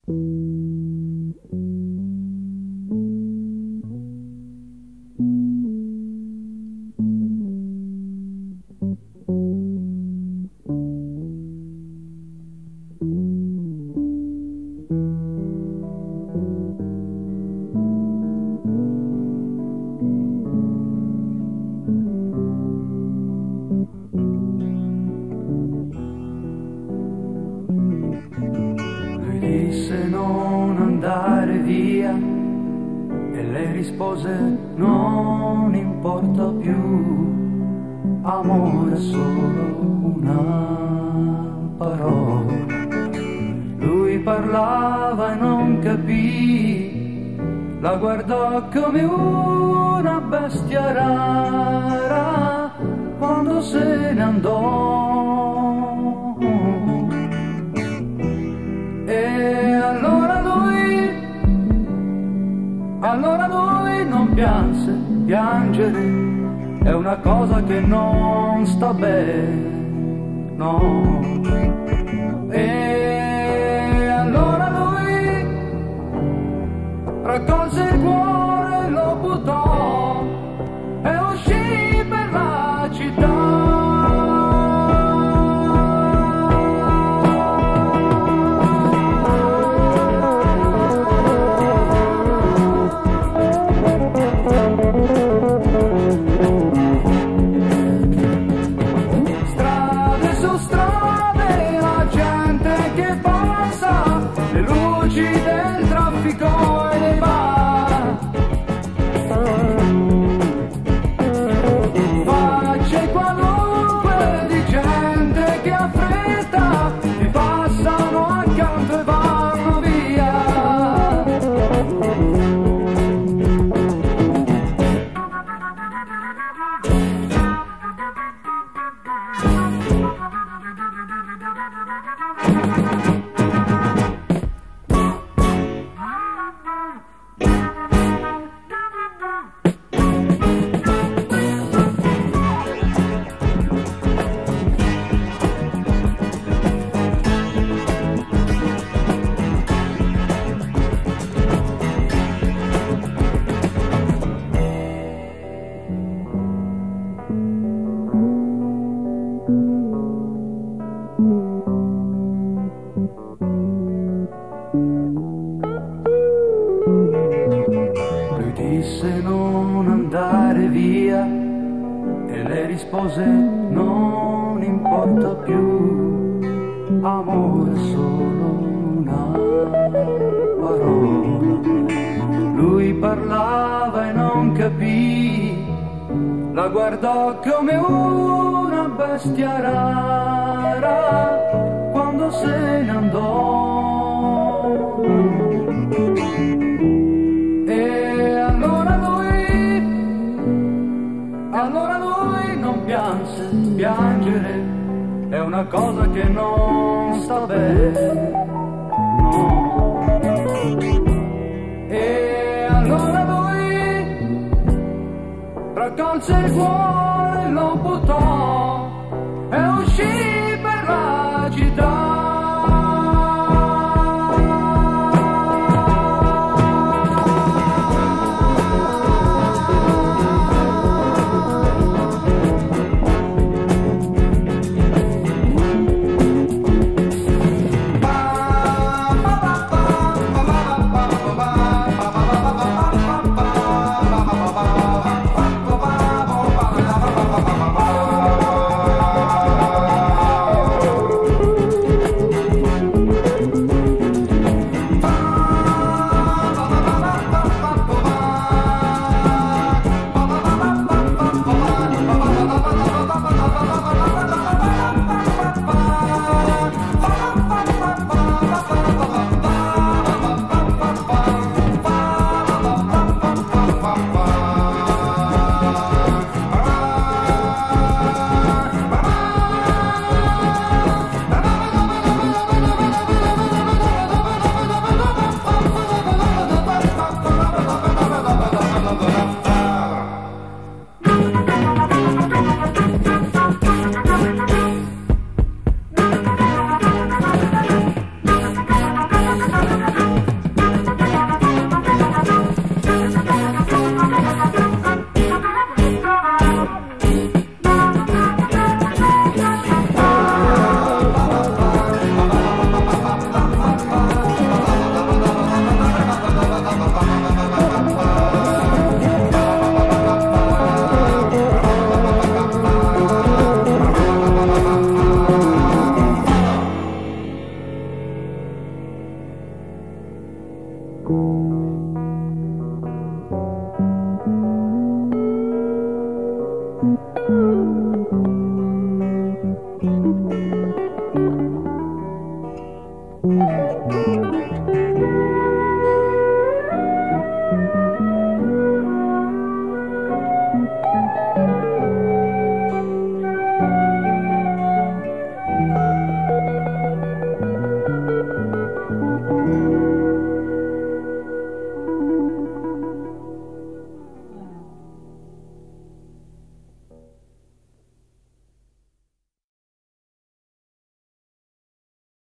Disse non andare via e lei rispose non importa più, amore è solo una parola. Lui parlava e non capì, la guardò come una bestia rara quando se ne andò. Allora lui non pianse, piangere è una cosa che non sta bene, no. E allora lui raccolse il cuore, lo buttò e uscì per la città. Del traffico e dei bar, facce qualunque di gente che ha fretta, ti passano accanto e vanno via. Disse non andare via e lei rispose non importa più, amore è solo una parola. Lui parlava e non capì, la guardò come una bestia rara quando se ne andò. Allora lui non pianse, piangere è una cosa che non sta bene, no. E allora lui raccolse il cuore, lo buttò e uscì per la città.